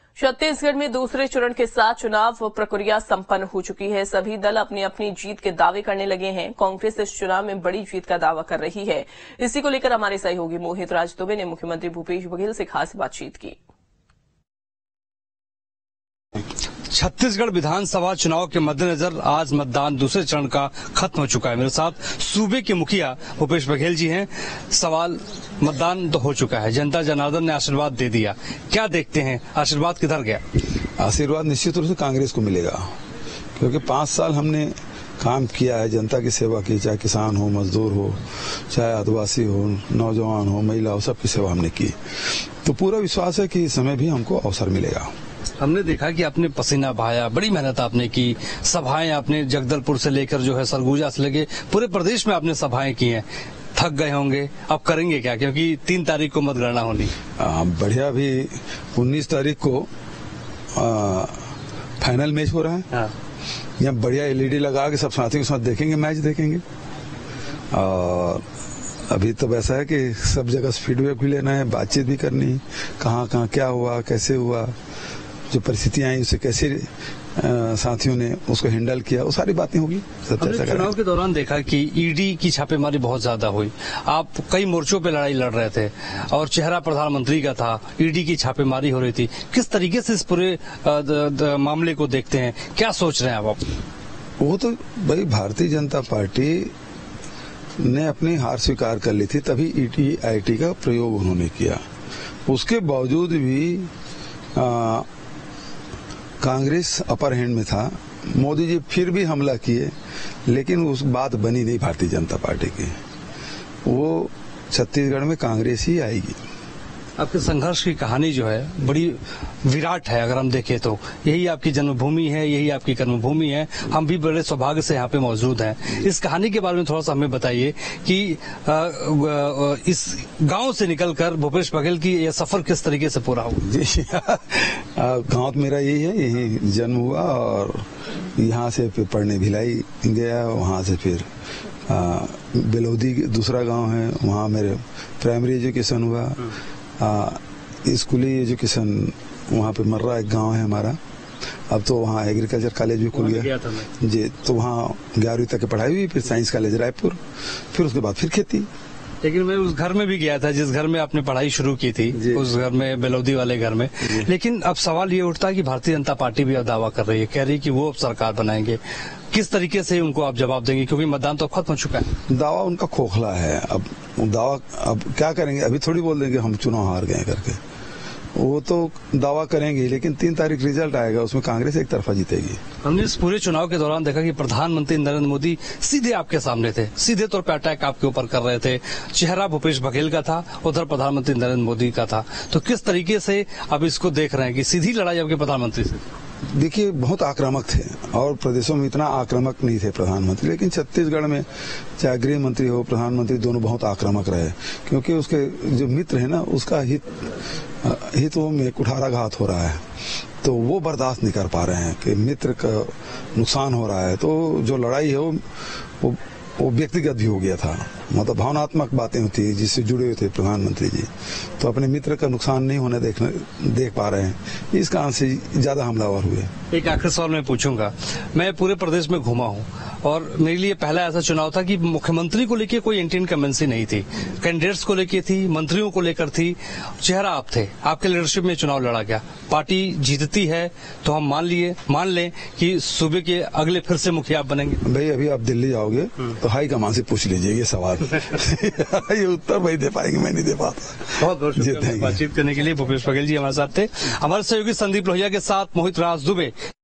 छत्तीसगढ़ में दूसरे चरण के साथ चुनाव प्रक्रिया संपन्न हो चुकी है। सभी दल अपनी अपनी जीत के दावे करने लगे हैं। कांग्रेस इस चुनाव में बड़ी जीत का दावा कर रही है। इसी को लेकर हमारे सहयोगी मोहित राज दुबे ने मुख्यमंत्री भूपेश बघेल से खास बातचीत की। छत्तीसगढ़ विधानसभा चुनाव के मद्देनजर आज मतदान दूसरे चरण का खत्म हो चुका है। मेरे साथ सूबे के मुखिया भूपेश बघेल जी हैं। सवाल, मतदान तो हो चुका है, जनता जनार्दन ने आशीर्वाद दे दिया, क्या देखते हैं, आशीर्वाद किधर गया? आशीर्वाद निश्चित रूप से कांग्रेस को मिलेगा, क्योंकि 5 साल हमने काम किया है, जनता की सेवा की, चाहे किसान हो, मजदूर हो, चाहे आदिवासी हो, नौजवान हो, महिला हो, सबकी सेवा हमने की। तो पूरा विश्वास है कि इस समय भी हमको अवसर मिलेगा। हमने देखा कि आपने पसीना बहाया, बड़ी मेहनत आपने की, सभाएं आपने जगदलपुर से लेकर जो है सरगुजा से लेके पूरे प्रदेश में आपने सभाएं की हैं। थक गए होंगे, अब करेंगे क्या, क्योंकि 3 तारीख को मतगणना होनी? बढ़िया, भी 19 तारीख को फाइनल मैच हो रहा है। हाँ। यहाँ बढ़िया LED लगा के सब साथियों के साथ देखेंगे, मैच देखेंगे। और अभी तो वैसा है कि सब जगह फीडबैक भी लेना है, बातचीत भी करनी, कहाँ कहाँ क्या हुआ, कैसे हुआ, जो परिस्थितियां आई उसे कैसे साथियों ने उसको हैंडल किया, वो सारी बातें होगी। हमने चुनाव के दौरान देखा कि ईडी की छापेमारी बहुत ज्यादा हुई। आप कई मोर्चों पे लड़ाई लड़ रहे थे और चेहरा प्रधानमंत्री का था, ईडी की छापेमारी हो रही थी। किस तरीके से इस पूरे मामले को देखते हैं, क्या सोच रहे हैं आप? वो तो भाई भारतीय जनता पार्टी ने अपनी हार स्वीकार कर ली थी, तभी ED का प्रयोग उन्होंने किया। उसके बावजूद भी कांग्रेस अपर हैंड में था, मोदी जी फिर भी हमला किए, लेकिन उस बात बनी नहीं भारतीय जनता पार्टी की। वो छत्तीसगढ़ में कांग्रेस ही आएगी। आपके संघर्ष की कहानी जो है बड़ी विराट है। अगर हम देखें तो यही आपकी जन्मभूमि है, यही आपकी कर्मभूमि है। हम भी बड़े सौभाग्य से यहाँ पे मौजूद हैं। इस कहानी के बारे में थोड़ा सा हमें बताइए कि इस गांव से निकलकर भूपेश बघेल की यह सफर किस तरीके से पूरा हुआ? जी, गांव मेरा यही है, यही जन्म हुआ और यहाँ से फिर पढ़ने भिलाई गया। वहाँ से फिर बेलौदी दूसरा गांव है, वहाँ मेरे प्राइमरी एजुकेशन हुआ। स्कूली एजुकेशन वहाँ पे मर्रा एक गांव है हमारा। अब तो वहाँ एग्रीकल्चर कॉलेज भी खुल गया जी, तो वहाँ 11वीं तक की पढ़ाई हुई, फिर साइंस कॉलेज रायपुर, फिर उसके बाद फिर खेती। लेकिन मैं उस घर में भी गया था जिस घर में आपने पढ़ाई शुरू की थी, उस घर में, बेलौदी वाले घर में। लेकिन अब सवाल ये उठता है कि भारतीय जनता पार्टी भी अब दावा कर रही है, कह रही है कि वो अब सरकार बनाएंगे। किस तरीके से उनको आप जवाब देंगे, क्योंकि मतदान तो खत्म हो चुका है? दावा उनका खोखला है। अब दावा अब क्या करेंगे, अभी थोड़ी बोल देंगे हम चुनाव हार गए करके। वो तो दावा करेंगे, लेकिन 3 तारीख रिजल्ट आएगा, उसमें कांग्रेस एक तरफा जीतेगी। हमने इस पूरे चुनाव के दौरान देखा कि प्रधानमंत्री नरेंद्र मोदी सीधे आपके सामने थे, सीधे तौर पर अटैक आपके ऊपर कर रहे थे। चेहरा भूपेश बघेल का था, उधर प्रधानमंत्री नरेंद्र मोदी का था। तो किस तरीके से अब इसको देख रहे हैं कि सीधी लड़ाई आपके प्रधानमंत्री से? देखिए, बहुत आक्रामक थे और प्रदेशों में इतना आक्रामक नहीं थे प्रधानमंत्री, लेकिन छत्तीसगढ़ में चाहे गृह मंत्री हो, प्रधानमंत्री, दोनों बहुत आक्रामक रहे, क्योंकि उसके जो मित्र है ना, उसका हित वो में कुठाराघात हो रहा है, तो वो बर्दाश्त नहीं कर पा रहे हैं कि मित्र का नुकसान हो रहा है। तो जो लड़ाई है वो व्यक्तिगत भी हो गया था, मतलब भावनात्मक बातें होती है जिससे जुड़े हुए थे प्रधानमंत्री जी, तो अपने मित्र का नुकसान नहीं होने देख पा रहे हैं, इस कारण से ज्यादा हमलावर हुए। एक आखिरी सवाल मैं पूछूंगा। मैं पूरे प्रदेश में घूमा हूँ और मेरे लिए पहला ऐसा चुनाव था कि मुख्यमंत्री को लेकर कोई एंटी इनकम्बेंसी नहीं थी, कैंडिडेट्स को लेकर थी, मंत्रियों को लेकर थी, चेहरा आप थे, आपके लीडरशिप में चुनाव लड़ा गया। पार्टी जीतती है तो हम मान लें कि सूबे के अगले फिर से मुखिया बनेंगे। भाई, अभी आप दिल्ली जाओगे तो हाईकमान से पूछ लीजिए ये सवाल। ये उत्तर भाई दे पाएंगे, मैं नहीं दे पाता। बहुत बहुत शुक्रिया बातचीत करने के लिए। भूपेश बघेल जी हमारे साथ थे। हमारे सहयोगी संदीप लोहिया के साथ मोहित राज दुबे।